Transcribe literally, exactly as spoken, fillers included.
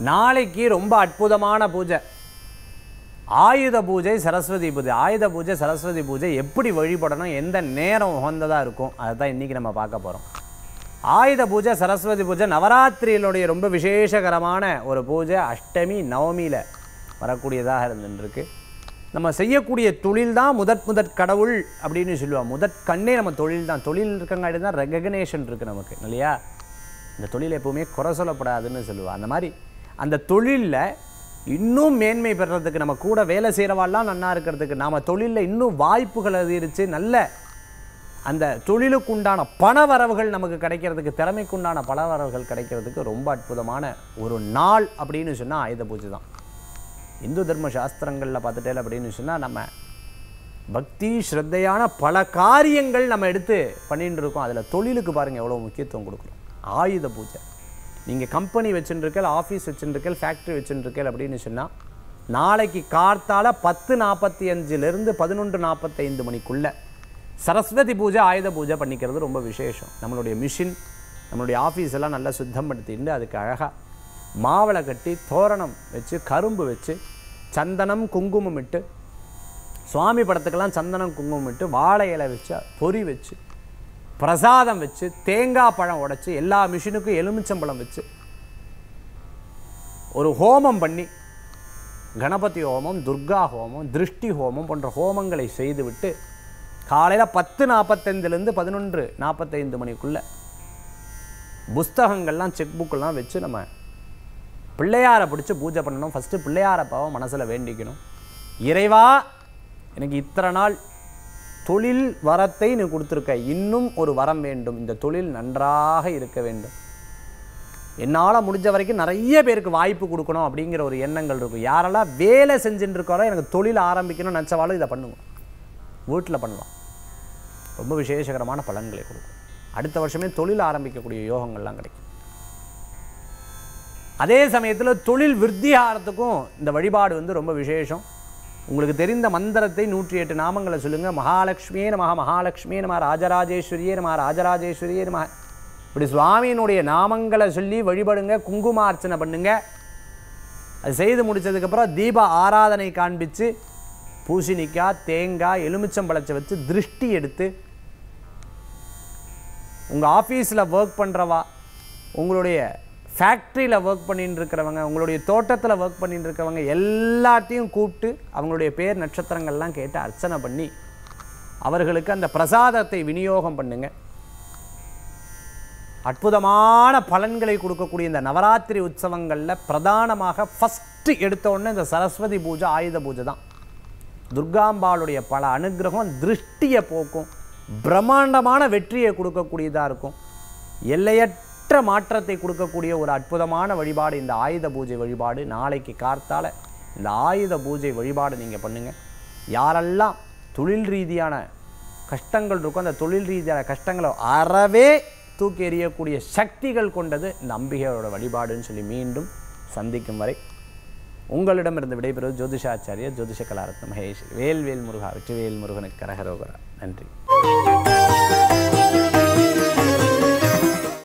நாளைக்கு ரொம்ப அற்புதமான பூஜை, ஆயுத பூஜை, சரஸ்வதி பூஜை. ஆயுத பூஜை, சரஸ்வதி பூஜை எப்படி வழிபடணும், எந்த நேரம் உகந்ததாக இருக்கும், அதை தான் இன்றைக்கி நம்ம பார்க்க போகிறோம். ஆயுத பூஜை, சரஸ்வதி பூஜை நவராத்திரியினுடைய ரொம்ப விசேஷகரமான ஒரு பூஜை. அஷ்டமி நவமியில் வரக்கூடியதாக இருந்துருக்கு. நம்ம செய்யக்கூடிய தொழில் தான் முதற் முதற் கடவுள் அப்படின்னு சொல்லுவாள். முதற் கண்ணே நம்ம தொழில் தான். தொழில் இருக்கங்காட்டி தான் ரெகக்னேஷன் இருக்குது நமக்கு இல்லையா. இந்த தொழில் எப்போவுமே குறை சொல்லப்படாதுன்னு சொல்லுவாள். அந்த மாதிரி அந்த தொழிலில் இன்னும் மேன்மை பெறுறதுக்கு, நம்ம கூட வேலை செய்கிறவாள்லாம் நல்லா இருக்கிறதுக்கு, நாம் தொழிலில் இன்னும் வாய்ப்புகள் அதிகரித்து நல்ல அந்த தொழிலுக்கு உண்டான பண வரவுகள் நமக்கு கிடைக்கிறதுக்கு, திறமைக்குண்டான பண வரவுகள் கிடைக்கிறதுக்கு ரொம்ப அற்புதமான ஒரு நாள் அப்படின்னு சொன்னால் ஆயுத பூஜை தான். இந்து தர்ம சாஸ்திரங்களில் பார்த்துட்டே அப்படின்னு சொன்னால் நம்ம பக்தி ஸ்ரத்தையான பல காரியங்கள் நம்ம எடுத்து பண்ணிட்டு இருக்கோம். அதில் தொழிலுக்கு பாருங்கள் எவ்வளோ முக்கியத்துவம் கொடுக்குறோம். ஆயுத பூஜை. நீங்கள் கம்பெனி வச்சுருக்கல், ஆஃபீஸ் வச்சுருக்கல், ஃபேக்ட்ரி வச்சுருக்கல் அப்படின்னு சொன்னால் நாளைக்கு கார்த்தால பத்து நாற்பத்தி அஞ்சுலேருந்து பதினொன்று நாற்பத்தைந்து மணிக்குள்ளே சரஸ்வதி பூஜை, ஆயுத பூஜை பண்ணிக்கிறது ரொம்ப விசேஷம். நம்மளுடைய மிஷின், நம்மளுடைய ஆஃபீஸ் எல்லாம் நல்லா சுத்தம் படுத்திட்டு அதுக்கு அழகாக மாவளை கட்டி தோரணம் வச்சு, கரும்பு வச்சு, சந்தனம் குங்குமம் இட்டு, சுவாமி படத்துக்கெல்லாம் சந்தனம் குங்குமம் இட்டு, வாழை இலை வச்சு, பொறி வச்சு, பிரசாதம் வச்சு, தேங்காய் பழம் உடைச்சி, எல்லா மிஷினுக்கும் எலுமிச்சம்பழம் வச்சு ஒரு ஹோமம் பண்ணி, கணபதி ஹோமம், துர்கா ஹோமம், திருஷ்டி ஹோமம் போன்ற ஹோமங்களை செய்துவிட்டு காலையில் பத்து நாற்பத்தைந்துலேருந்து பதினொன்று நாற்பத்தைந்து மணிக்குள்ளே புஸ்தகங்கள்லாம், செக் புக்கெல்லாம் வச்சு நம்ம பிள்ளையாரை பிடிச்சி பூஜை பண்ணணும். ஃபஸ்ட்டு பிள்ளையாரை பாவம் மனசில் வேண்டிக்கணும். இறைவா, எனக்கு இத்தனை நாள் தொழில் வரத்தை நீ கொடுத்துருக்க, இன்னும் ஒரு வரம் வேண்டும், இந்த தொழில் நன்றாக இருக்க வேண்டும், என்னால் முடிஞ்ச வரைக்கும் நிறைய பேருக்கு வாய்ப்பு கொடுக்கணும் அப்படிங்கிற ஒரு எண்ணங்கள் இருக்கும். யாரெல்லாம் வேலை செஞ்சுட்டு இருக்காரோ எனக்கு தொழில் ஆரம்பிக்கணும்னு நினச்சவாலும் இதை பண்ணுவோம். வீட்டில் பண்ணலாம். ரொம்ப விசேஷகரமான பலன்களை கொடுக்கும். அடுத்த வருஷமே தொழில் ஆரம்பிக்கக்கூடிய யோகங்கள்லாம் கிடைக்கும். அதே சமயத்தில் தொழில் விருத்தியாகிறதுக்கும் இந்த வழிபாடு வந்து ரொம்ப விசேஷம். உங்களுக்கு தெரிந்த மந்திரத்தை நூற்றி எட்டு நாமங்களை சொல்லுங்கள். மகாலட்சுமியே நம, மகாலட்சுமியே நம, ராஜராஜேஸ்வரியே நம, ராஜராஜேஸ்வரியே நம, இப்படி சுவாமியினுடைய நாமங்களை சொல்லி வழிபடுங்க. குங்குமார்ச்சனை பண்ணுங்க. அது செய்து முடித்ததுக்கப்புறம் தீப ஆராதனை காண்பித்து பூசணிக்காய், தேங்காய், எலுமிச்சம்பழத்தை வச்சு திருஷ்டி எடுத்து உங்கள் ஆஃபீஸில் ஒர்க் பண்ணுறவா, உங்களுடைய ஃபேக்ட்ரியில் ஒர்க் பண்ணிட்டு இருக்கிறவங்க, உங்களுடைய தோட்டத்தில் ஒர்க் பண்ணிட்டு இருக்கிறவங்க எல்லாத்தையும் கூப்பிட்டு அவங்களுடைய பேர் நட்சத்திரங்கள்லாம் கேட்டு அர்ச்சனை பண்ணி அவர்களுக்கு அந்த பிரசாதத்தை விநியோகம் பண்ணுங்க. அற்புதமான பலன்களை கொடுக்கக்கூடிய இந்த நவராத்திரி உற்சவங்களில் பிரதானமாக ஃபஸ்ட்டு எடுத்தோடனே இந்த சரஸ்வதி பூஜை, ஆயுத பூஜை தான். துர்காம்பாளுடைய பல அனுகிரகம் திருஷ்டியை போக்கும், பிரம்மாண்டமான வெற்றியை கொடுக்கக்கூடியதாக இருக்கும், எல்லையற்ற மாற்றத்தை கொடுக்கக்கூடிய ஒரு அற்புதமான வழிபாடு இந்த ஆயுத பூஜை வழிபாடு. நாளைக்கு கார்த்தால இந்த ஆயுத பூஜை வழிபாடு நீங்கள் பண்ணுங்கள். யாரெல்லாம் தொழில் ரீதியான கஷ்டங்கள் இருக்கும், அந்த தொழில் ரீதியான கஷ்டங்களை அறவே தூக்கி எறியக்கூடிய சக்திகள் கொண்டது இந்த அம்பிகையோட வழிபாடுன்னு சொல்லி மீண்டும் சந்திக்கும் வரை உங்களிடமிருந்து விடைபெறுவது ஜோதிஷாச்சாரியர், ஜோதிஷ கலாரத்ன மகேஷ். வேல்வேல் முருகா, வெற்றிவேல் முருகனுக்கு கரகரோகரா. நன்றி.